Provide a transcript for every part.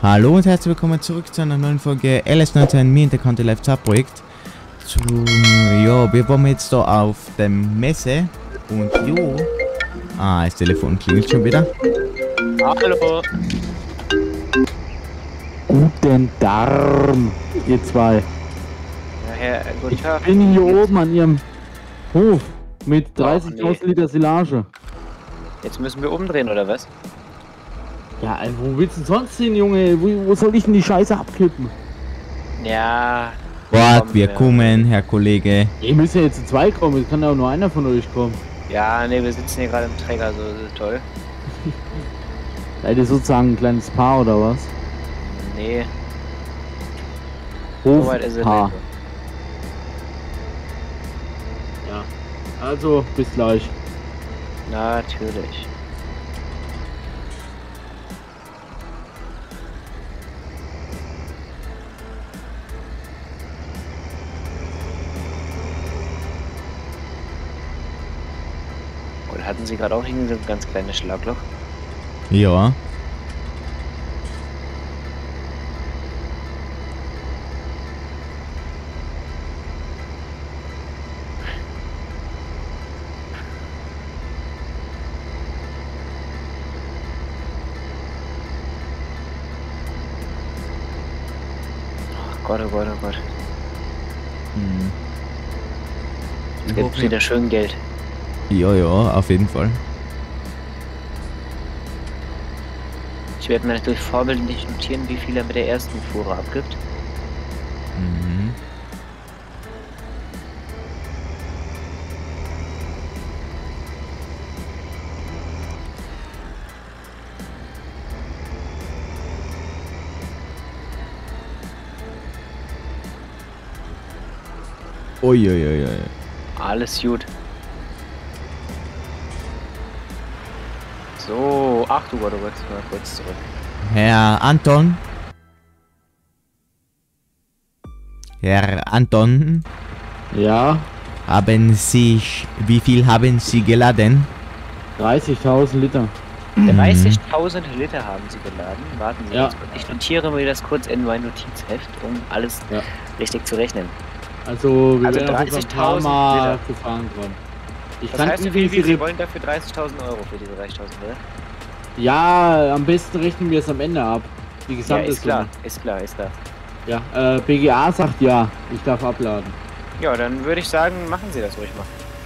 Hallo und herzlich willkommen zurück zu einer neuen Folge LS19 Me and the County Life Projekt. Ja, wir waren jetzt da auf der Messe und jo. Das Telefon klingelt schon wieder. Hallo. Guten Darm, ihr zwei. Ja, Herr, guten Tag. Ich bin hier oben an Ihrem Hof mit 30.000 nee. Liter Silage. Jetzt müssen wir umdrehen, oder was? Ja, wo willst du denn sonst hin, Junge? Wo soll ich denn die Scheiße abkippen? Ja. Wart, wir kommen, Herr Kollege. Ihr müsst ja jetzt zu zwei kommen, es kann ja auch nur einer von euch kommen. Ja, nee, wir sitzen hier gerade im Träger, so das ist toll. Seid ihr sozusagen ein kleines Paar oder was? Nee, so weit ist es Hofpaar. nicht. Ja, also bis gleich. Natürlich. Oder hatten Sie gerade auch irgendwie so ein ganz kleines Schlagloch? Ja. Oh Gott, oh Gott, oh Gott. Jetzt Ich gibt's wieder schön Geld. Ja, auf jeden Fall. Ich werde mir natürlich vorbildlich notieren, wie viel er mit der ersten Fuhre abgibt. Mhm. Uiuiui. Alles gut. So, ach du Gott, du wolltest mal kurz zurück. Herr Anton. Herr Anton, Ja, wie viel haben Sie geladen? 30.000 Liter. 30.000 Liter haben sie geladen. Warten Sie Ja. kurz. Ich notiere mir das kurz in mein Notizheft, um alles Ja. richtig zu rechnen. Also wir Also werden auf jeden Fall ein 30.000 paar Mal Liter. gefahren kommen. Ich Was kann heißt, übrigens Sie Ihre- wollen dafür 30.000 Euro für diese 30.000 Liter? Ja, am besten rechnen wir es am Ende ab. Die Ja, gesamte ist klar, Summe. ist klar, ist klar. Ja, BGA sagt ja, ich darf abladen. Ja, dann würde ich sagen, machen Sie das ruhig mal.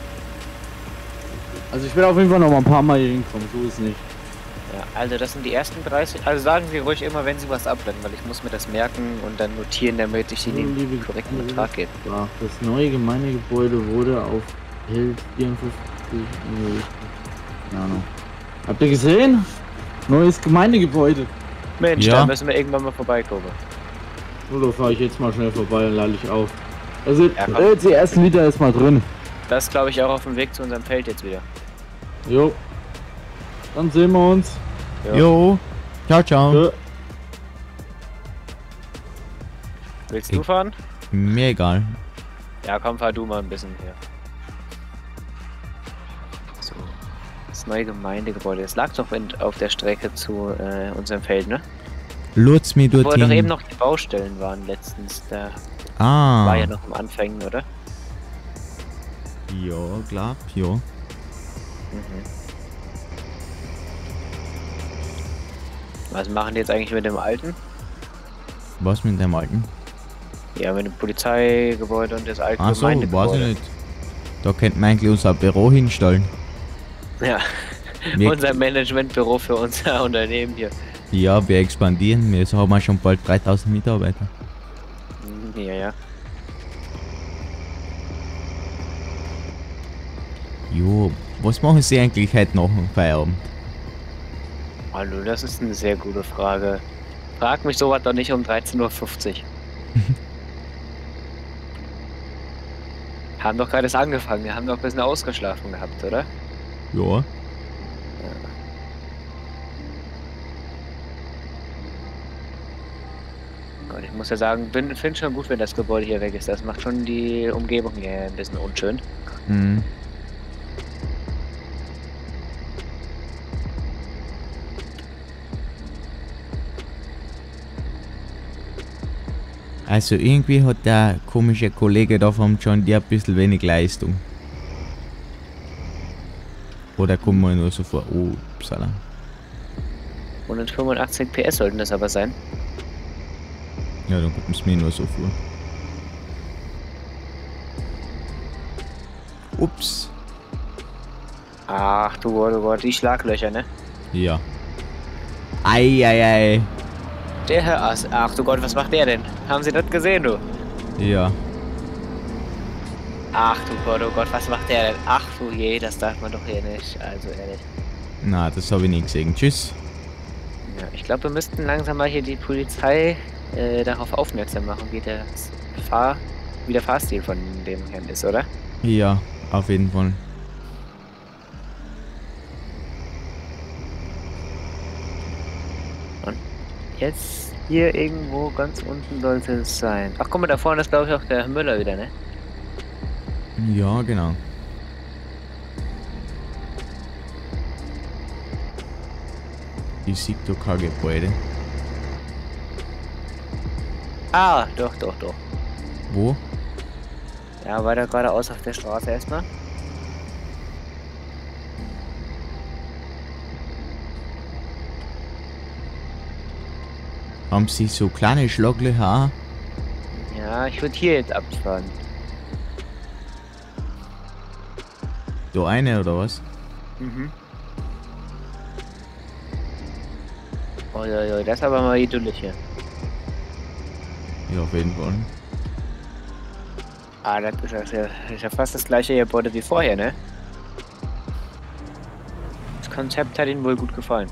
Also ich will auf jeden Fall noch mal ein paar Mal hier hinkommen, so ist nicht. Ja, also das sind die ersten 30. Also sagen Sie ruhig immer, wenn Sie was abladen, weil ich muss mir das merken und dann notieren, damit ich Ihnen den korrekten Betrag gebe. Ja, das neue Gemeindegebäude wurde auf Held 54 eingerichtet. Keine Ahnung. Habt ihr gesehen? Neues Gemeindegebäude. Mensch, Ja. da müssen wir irgendwann mal vorbeikommen. Oder fahre ich jetzt mal schnell vorbei und lade ich auf. Also Ja, komm. jetzt die ersten Liter ist mal drin. Das glaube ich auch auf dem Weg zu unserem Feld jetzt wieder. Jo. Dann sehen wir uns. Ja. Jo. Ciao, ciao. Ja. Willst du fahren? Mir egal. Ja, komm, fahr du mal ein bisschen hier. So. Das neue Gemeindegebäude. Das lag doch auf der Strecke zu unserem Feld, ne? Lutz mir Wo doch eben dorthin. noch die Baustellen waren letztens. Da war ja Ah. noch am Anfang, oder? Ja, klar. Ja. Mhm. Was machen die jetzt eigentlich mit dem alten? Was mit dem Alten? Ja, mit dem Polizeigebäude und das alte Ach so, weiß ich Gemeindegebäude. nicht. Da könnte man eigentlich unser Büro hinstellen. Ja, Wir, unser Managementbüro für unser Unternehmen hier. ja, wir expandieren. Wir haben schon bald 3000 Mitarbeiter. Ja, ja. Jo, was machen Sie eigentlich heute nach dem Feierabend? Hallo, das ist eine sehr gute Frage. Frag mich sowas doch nicht um 13:50 Uhr. Haben doch gerade erst angefangen, wir haben doch ein bisschen ausgeschlafen gehabt, oder? Ja. Gott, ich muss ja sagen, finde schon gut, wenn das Gebäude hier weg ist. Das macht schon die Umgebung hier ein bisschen unschön. Mhm. Also irgendwie hat der komische Kollege da vom John Deere ein bisschen wenig Leistung. Oder kommt mal nur so vor. Oh, upsala. 185 PS sollten das aber sein. Ja, dann kommt es mir nur so vor. Ups. Ach du Gott, die Schlaglöcher, ne? Ja. Ei. Der Herr Ass. Ach du Gott, was macht der denn? Haben Sie das gesehen, du? Ja. Ach du Gott, oh Gott, was macht der denn? Ach du je, das darf man doch hier nicht. Also ehrlich. Na, das habe ich nicht gesehen. Tschüss. Ja, ich glaube, wir müssten langsam mal hier die Polizei darauf aufmerksam machen, wie der Fahrstil von dem Herrn ist, oder? Ja, auf jeden Fall. Und jetzt hier irgendwo ganz unten sollte es sein. Ach guck mal, da vorne ist glaube ich auch der Herr Müller wieder, ne? Ja, genau. Ich sehe da kein Gebäude. Ah, doch. Wo? Ja, weiter geradeaus auf der Straße erstmal. Haben sie so kleine Schlaglöcher? Ja, ich würde hier jetzt abfahren. Da eine oder was? Mhm. Oh, das ist aber mal idyllisch hier. Ja, auf jeden Fall. Ah, das ist ja fast das gleiche Gebäude wie vorher, ne? Das Konzept hat Ihnen wohl gut gefallen.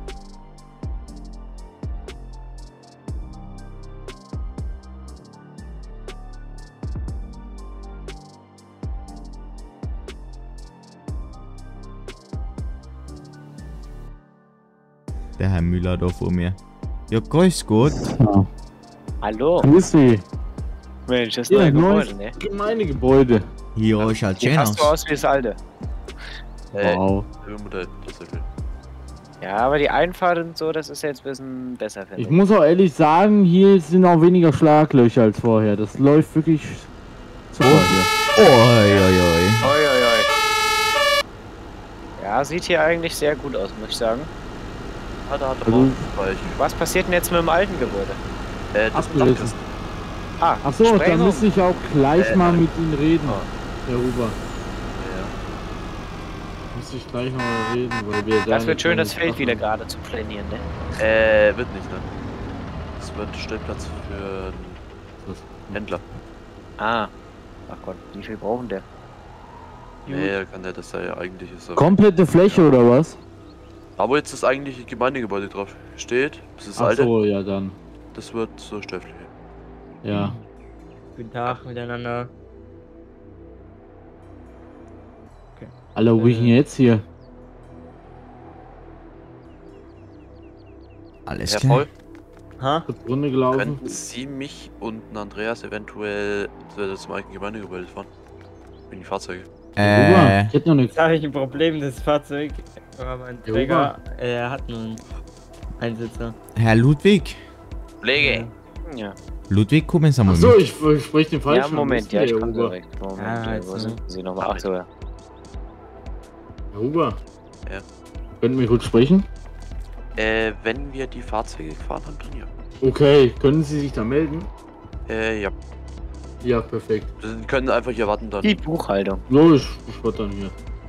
Der Herr Müller da vor mir. Ja, grüß Gott. Ja. Hallo? Grüß Sie. Mensch, das Ja, neue neues Gebäude, ne? Gemeindegebäude. Ja, schaut Sieht schön fast so aus. aus wie das alte. Wow. Ja, aber die Einfahrt und so, das ist jetzt ein bisschen besser, finde Ich muss auch ehrlich sagen, hier sind auch weniger Schlaglöcher als vorher. Das läuft wirklich super hier. Oi. Oi. Ja, sieht hier eigentlich sehr gut aus, muss ich sagen. Hat er Also, Was passiert denn jetzt mit dem alten Gebäude? das abgerissen. Ah, Achso, da Sprengung. müsste ich auch gleich mal mit Ihnen reden, Herr Huber. Ja. Müsste ich gleich mal reden, weil wir Das da wird schön, eine das Feld Sache- wieder gerade zu planieren, ne? Wird nicht, ne? Es wird Stellplatz für einen Händler. Ah. Ach Gott, wie viel brauchen der? Nee, kann der das ja eigentlich ist. Komplette Fläche oder was? Aber jetzt das eigentliche Gemeindegebäude drauf steht, das ist das alte, Achso, ja dann. das wird so Stellfläche. Ja. Guten Tag miteinander. Alter, wo bin ich denn jetzt hier? Alles Herr klar. Voll, Ha? Kurz Runde gelaufen. könnten Sie mich und einen Andreas eventuell zum eigentlichen Gemeindegebäude fahren? Wegen die Fahrzeuge. Huber, ich hätte noch nichts. Jetzt habe ich ein Problem, das Fahrzeug, aber mein Ja, Träger, er hat nur einen Einsitzer. Herr Ludwig. Kollege! Ja. Ludwig, kommen Sie mal Achso, mit. ich spreche den falschen. Ja, Moment, ja, ich komme Huber. direkt. Moment, Ah, ja, jetzt, wo ne? sind Sie nochmal? Ach so, ja. Herr Huber. Ja. Könnten wir kurz sprechen? Wenn wir die Fahrzeuge gefahren haben, dann ja. Okay, können Sie sich da melden? Ja. Ja, perfekt. Sie können einfach hier warten dann. Die Buchhaltung. Logisch, ich warte dann hier.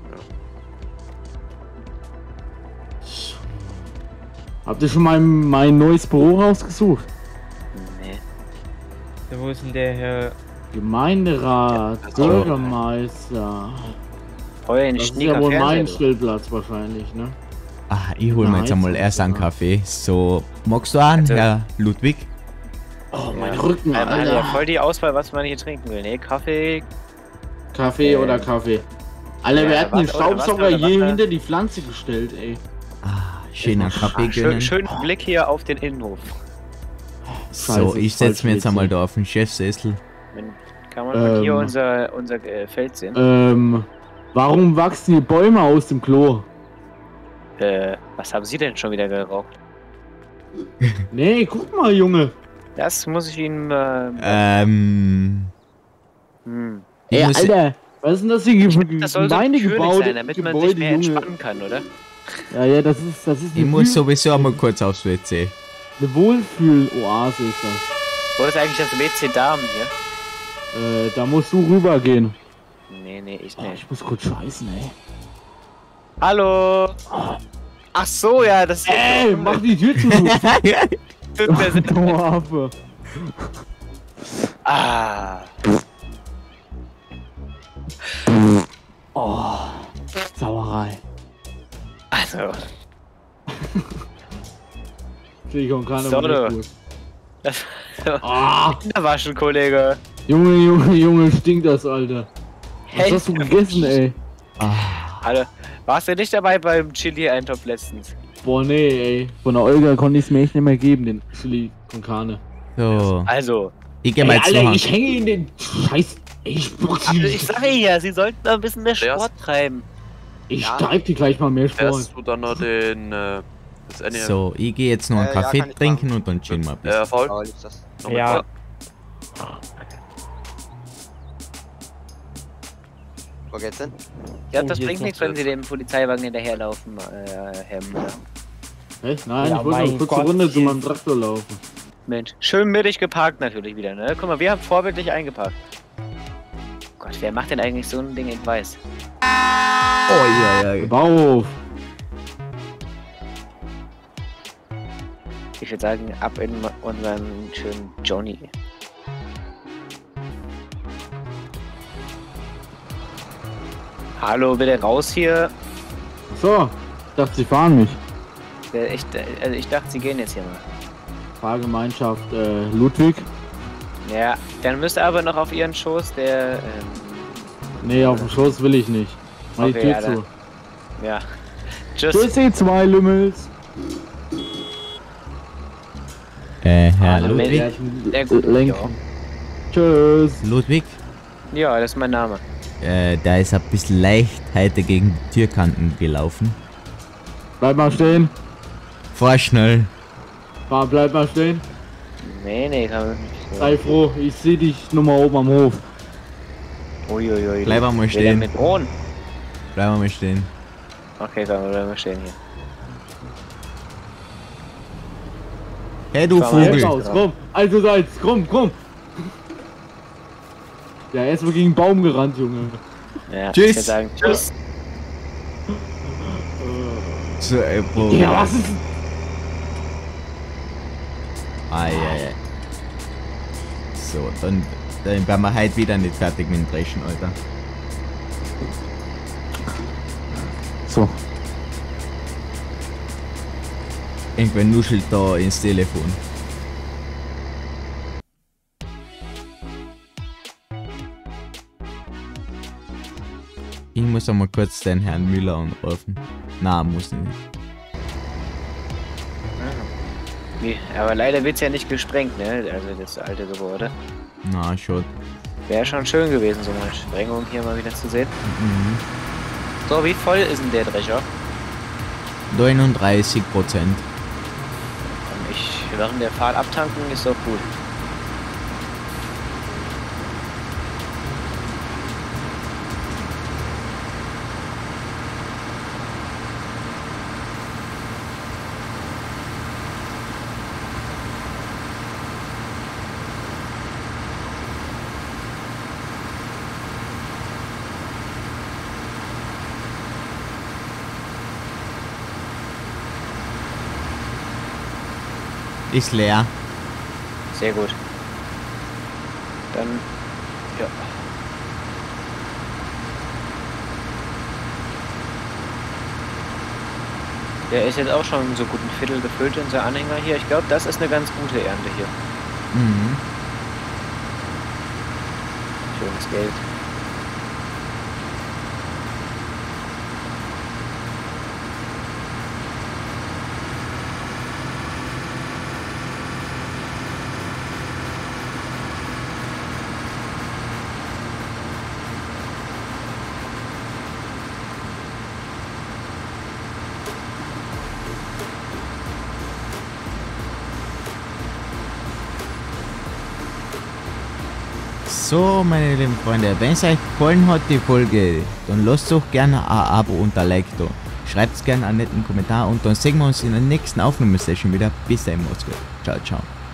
Habt ihr schon mein neues Büro rausgesucht? Nee. So, wo ist denn der Herr? Gemeinderat, Ja, Bürgermeister. Heuer in Das ist ja Schnieker wohl mein Fernseher. Stellplatz wahrscheinlich, ne? Ah, ich hol mir jetzt einmal Nice. erst einen Kaffee. So, magst du einen, Also- Herr Ludwig? Oh, Ja. mein Rücken, Ja, Alter. voll die Auswahl, was man hier trinken will. Nee, Kaffee. Kaffee oder Kaffee? Alter, Ja, wir hatten den Wasser oder Staubsauger Wasser oder hier Wasser. hinter die Pflanze gestellt, ey. Ah, schöner Kaffee Ah, gönnen. schönen Blick hier auf den Innenhof. So, Scheiße, ich falsch setz mir jetzt geht's einmal hier. da auf den Chefsessel. Wenn, kann man von hier Ähm. unser Feld sehen? Warum wachsen hier Bäume aus dem Klo? Was haben Sie denn schon wieder geraucht? Nee, guck mal, Junge. Das muss ich Ihnen. Ich Ey, muss, Alter, was ist denn das hier für Das soll so Gemeinde natürlich gebaut? sein, damit man sich mehr entspannen kann, oder? Ja, das ist ich muss sowieso einmal kurz aufs WC. eine Wohlfühl-Oase ist das. Wo ist eigentlich das WC Damen hier? Da musst du rübergehen. Nee, ich Oh, nicht. ich muss kurz scheißen, ey. Hallo! Ach so, ja, das ist. Ey, mach die Tür zu. Tut mir sehr- Du Affe. Ah. Oh, Sauerei. Also, Entschuldigung, keine So, Ahnung. du. das. Ah, Waschen, Kollege. Junge, stinkt das, Alter. Was hast du gegessen, ey? Hallo. Warst du nicht dabei beim Chili-Eintopf letztens? Boah, nee, ey. Von der Olga konnte ich es mir echt nicht mehr geben, den Chili con Carne. So, Also, ich geh mal Ey, jetzt Alter, noch ich hänge in den Scheiß. Ich sage ja, Sie sollten da ein bisschen mehr Sport treiben. treib dir gleich mal mehr Sport. Fährst du dann noch den, das Ende? So, ich gehe jetzt noch einen Ja, Kaffee kann ich trinken und dann chillen wir ein bisschen. Voll. Oh, liebst das. Noch mit Ja. Voll. Wo geht's hin? Ja, Oh, das hier bringt ist nichts, noch wenn Sie dem Polizeiwagen hinterherlaufen, Herr Müller. Echt? Nein, Ja, ich wollte noch mein kurz eine Gott, Runde zu hier- meinem Traktor laufen. Mensch, schön mittig geparkt natürlich wieder, ne? Guck mal, wir haben vorbildlich eingeparkt. Gott, wer macht denn eigentlich so ein Ding in weiß? Oh, ja. Bauhof. Ich würde sagen, ab in unseren schönen Johnny. Hallo, bitte raus hier. So, ich dachte, sie fahren mich. Ich dachte, Sie gehen jetzt hier mal. Fahrgemeinschaft Ludwig. Ja, dann müsst ihr aber noch auf Ihren Schoß, der, Nee, auf dem Schoß will ich nicht. Mach die Okay, Tür ja, zu. ja. Tschüss. Tschüssi, 2 Lümmels. Herr Also, Ludwig? Sehr gut, Lenken. Tschüss. Ludwig? Ja, das ist mein Name. Da ist ein bisschen leicht heute gegen die Türkanten gelaufen. Bleib mal stehen. Fahr schnell. Bleib mal stehen. Nee, kann man nicht. Sei froh, ich seh dich nur mal oben am Hof. Uiuiui. Bleib einmal Will der stehen. mit drohen? Bleib mal stehen. Okay, dann bleiben wir stehen hier. Hey, du Fahr mal Jetzt Vogel. aus, komm. Also seid, komm. Ja, er ist wohl gegen einen Baum gerannt, Junge. Ja, Tschüss. Ich würde sagen, tschüss. So, Bro. Ja, was ist... Ah, ja. So, dann werden wir heute wieder nicht fertig mit dem Dreschen, Alter. So. Irgendwer nuschelt da ins Telefon. Ich muss einmal kurz den Herrn Müller anrufen. Na, muss ich nicht. Wie? Aber leider wird's ja nicht gesprengt, ne? Also das alte Gebäude. Na, schon. Wäre schon schön gewesen, so eine Sprengung hier mal wieder zu sehen. Mhm. So, wie voll ist denn der Drescher? 39%. Kann ich während der Fahrt abtanken, ist doch gut. Ist leer. Sehr gut. Dann, ja. Der ist jetzt auch schon so gut ein Viertel gefüllt, unser Anhänger hier. Ich glaube, das ist eine ganz gute Ernte hier. Mhm. Schönes Geld. So, meine lieben Freunde, wenn es euch gefallen hat, die Folge, dann lasst doch gerne ein Abo und ein Like da. Schreibt gerne einen netten Kommentar und dann sehen wir uns in der nächsten Aufnahmesession wieder. Bis dahin, macht's gut. Ciao, ciao.